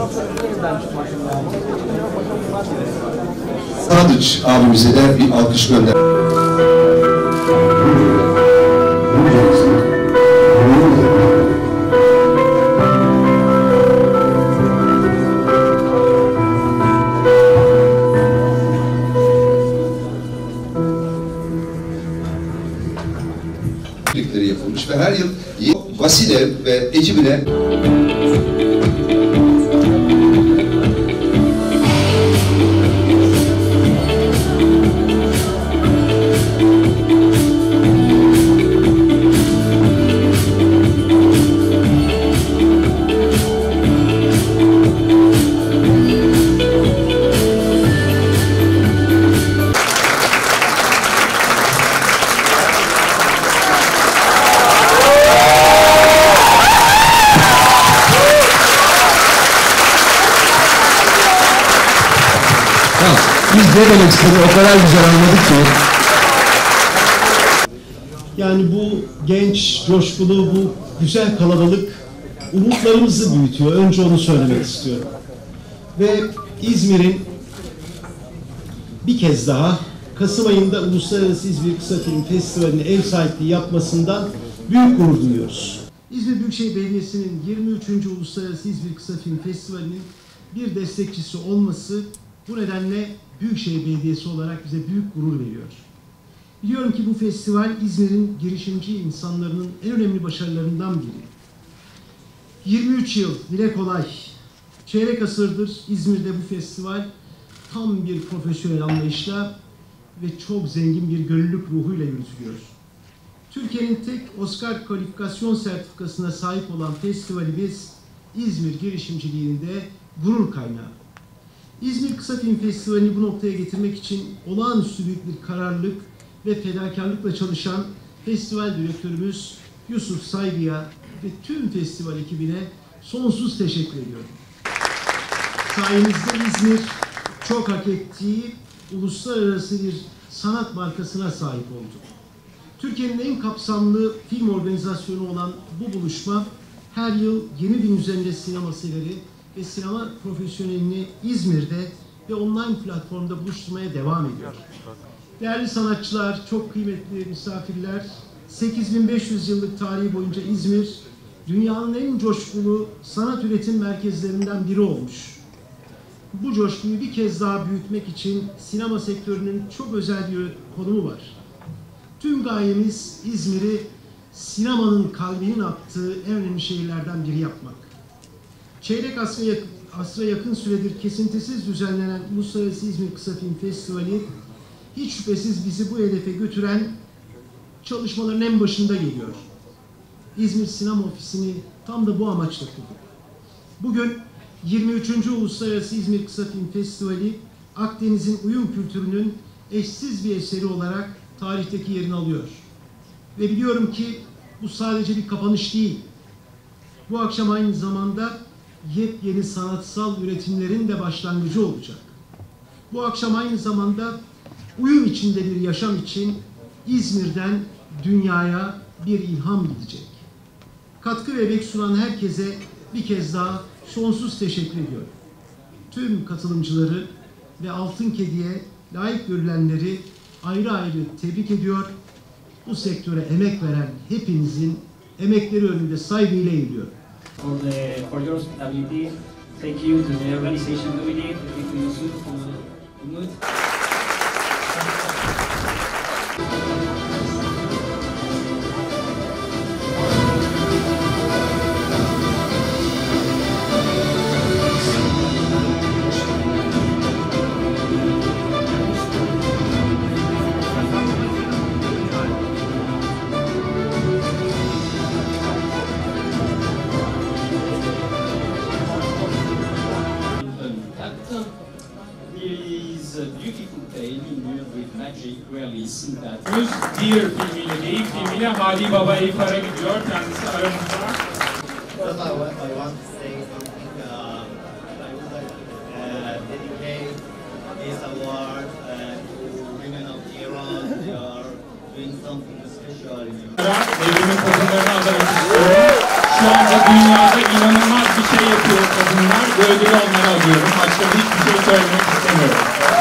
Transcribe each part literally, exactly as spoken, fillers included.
Sadıç abimize de bir alkış gönder. Yapılmış ve her yıl Vasile ve ekibine Biz ne demek istediğini o kadar güzel anladık ki. Yani bu genç, coşkulu, bu güzel kalabalık umutlarımızı büyütüyor. Önce onu söylemek istiyorum. Ve İzmir'in bir kez daha Kasım ayında Uluslararası İzmir Kısa Film Festivali'ne ev sahipliği yapmasından büyük gurur duyuyoruz. İzmir Büyükşehir Belediyesi'nin yirmi üçüncü Uluslararası İzmir Kısa Film Festivali'nin bir destekçisi olması bu nedenle Büyükşehir Belediyesi olarak bize büyük gurur veriyor. Biliyorum ki bu festival İzmir'in girişimci insanlarının en önemli başarılarından biri. yirmi üç yıl, dile kolay, çeyrek asırdır İzmir'de bu festival tam bir profesyonel anlayışla ve çok zengin bir gönüllülük ruhuyla yürütülüyor. Türkiye'nin tek Oscar kalifikasyon sertifikasına sahip olan festivalimiz İzmir girişimciliğinde gurur kaynağı. İzmir Kısa Film Festivali'ni bu noktaya getirmek için olağanüstü büyük bir kararlılık ve fedakarlıkla çalışan festival direktörümüz Yusuf Saygı'ya ve tüm festival ekibine sonsuz teşekkür ediyorum. Sayenizde İzmir çok hak ettiği uluslararası bir sanat markasına sahip oldu. Türkiye'nin en kapsamlı film organizasyonu olan bu buluşma her yıl yirmi bin üzerinde sinema severi ve sinema profesyonelini İzmir'de ve online platformda buluşturmaya devam ediyor. Değerli sanatçılar, çok kıymetli misafirler, sekiz bin beş yüz yıllık tarihi boyunca İzmir, dünyanın en coşkulu sanat üretim merkezlerinden biri olmuş. Bu coşkuyu bir kez daha büyütmek için sinema sektörünün çok özel bir konumu var. Tüm gayemiz İzmir'i sinemanın kalbinin attığı en önemli şehirlerden biri yapmak. Çeyrek asra yakın, asra yakın süredir kesintisiz düzenlenen Uluslararası İzmir Kısa Film Festivali hiç şüphesiz bizi bu hedefe götüren çalışmaların en başında geliyor. İzmir Sinema Ofisi'ni tam da bu amaçla kurduk. Bugün yirmi üçüncü Uluslararası İzmir Kısa Film Festivali Akdeniz'in uyum kültürünün eşsiz bir eseri olarak tarihteki yerini alıyor. Ve biliyorum ki bu sadece bir kapanış değil. Bu akşam aynı zamanda yepyeni sanatsal üretimlerin de başlangıcı olacak. Bu akşam aynı zamanda uyum içinde bir yaşam için İzmir'den dünyaya bir ilham gidecek. Katkı ve emek sunan herkese bir kez daha sonsuz teşekkür ediyorum. Tüm katılımcıları ve Altın Kedi'ye layık görülenleri ayrı ayrı tebrik ediyor. Bu sektöre emek veren hepinizin emekleri önünde saygıyla eğiliyorum. For, the, for your hospitality, thank you to the organization doing it, thank you Yusuf for Umut. Yüz Deer filmiyle, Geyik filmiyle Hadi Baba Eyüp'e gidiyor. Kendisi aramızda. First, I want, I want to say something. Uh, I would like to uh, dedicate this award uh, to women of Iran. They are doing something special. Devrimin kadınlarını adamak istiyorum. Şu anda dünyada inanılmaz bir şey yapıyor kadınlar. Bu ödülü onlara alıyorum. Başka da hiçbir şey söylemek istemiyorum.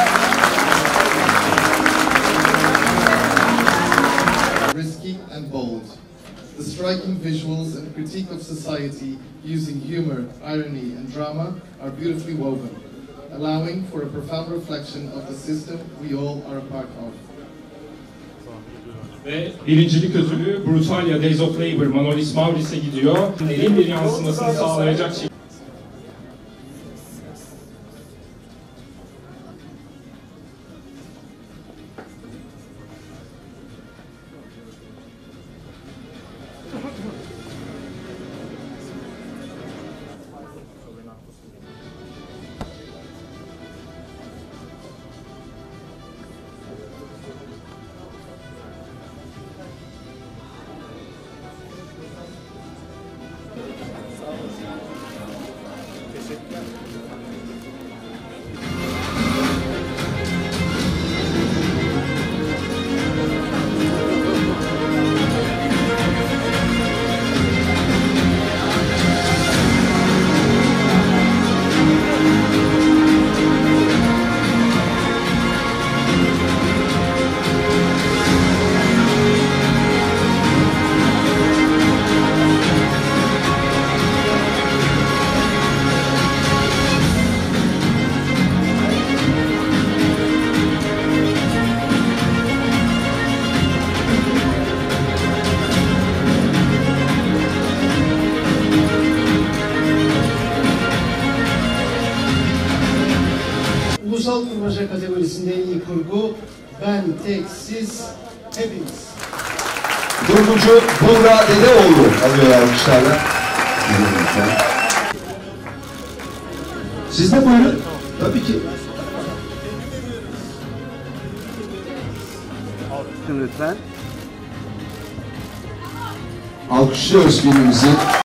Risky and bold. The striking visuals and critique of society using humor, irony and drama are beautifully woven, allowing for a profound reflection of the system we all are a part of. Ve birincilik ödülü Brutalia Days of Labor Manolis Mauris'e gidiyor. Derin bir yansımasını sağlayacak şey. Ulusal kurmaca kategorisinde en iyi kurgu Ben, Tek, Siz, Hepimiz. Kurgucu Buğra Dedeoğlu alıyor alkışlarla. Siz de buyurun. Tabii ki. Lütfen. Alkışlıyoruz filmimizi.